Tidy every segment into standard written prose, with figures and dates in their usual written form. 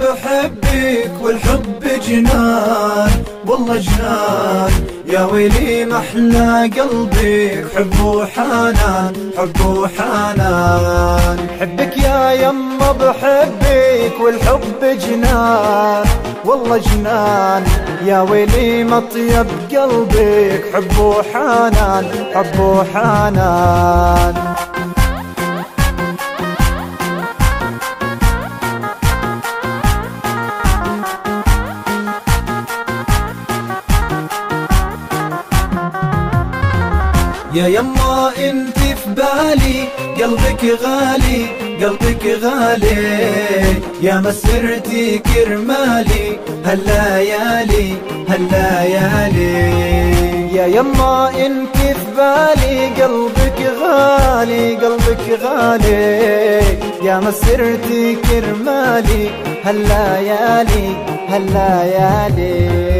بحبك والحب جنان، والله جنان. يا ويلي محلى قلبك حب وحنان، حب وحنان. حبك يا يما بحبك والحب جنان، والله جنان. يا ويلي مطيب قلبك حب وحنان، حب وحنان. يا يما انت في بالي، قلبك غالي، قلبك غالي. يا مسرتي كرمالي هالليالي، هالليالي. يا يما انت في بالي، قلبك غالي، قلبك غالي. يا مسرتي كرمالي هالليالي، هالليالي.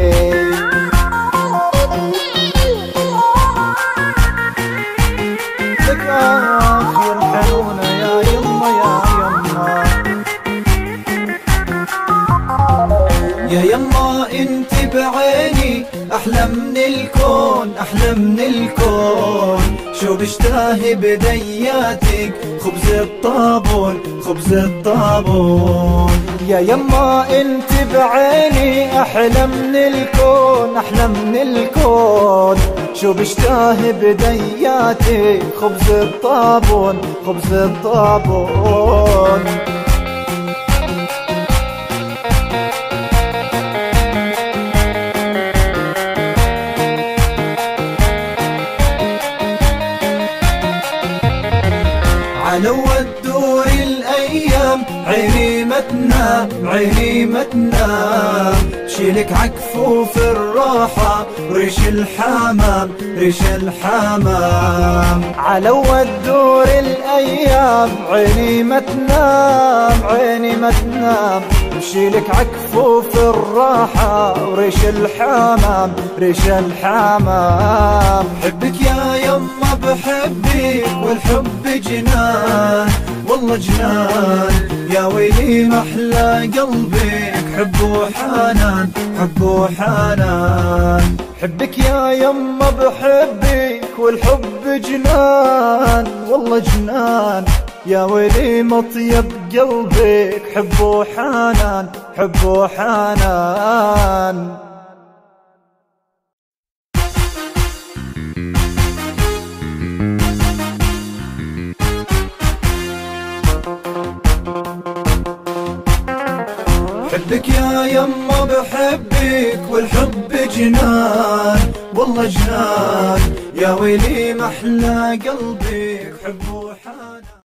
آخر حنونة يا يما، يا يما. يا يما انت بعيني احلى من الكون، احلى من الكون. شو بشتهي بدياتك خبز الطابون، خبز الطابون. يا يما انت بعيني احلى من الكون، احلى من الكون. شو بشتهي بدياتك خبز الطابون، خبز الطابون. علو الدور الايام عيني ما تنام، عيني ما تنام. شيلك عكفوف الراحة وريش الحمام، ريش الحمام. علو الدور الايام عيني ما تنام، عيني ما تنام. شيلك عكفوف الراحة وريش الحمام، ريش الحمام. حبك يا يما بحبك والحب جنان، والله جنان. يا ويلي محلى قلبك حب وحنان، حب وحنان. حبك يا يما بحبك والحب جنان، والله جنان. يا ويلي مطيب قلبك حب وحنان، حب وحنان. حبك يا يما بحبك والحب جنان، والله جنان. يا ويلي محلى قلبك حب وحنان.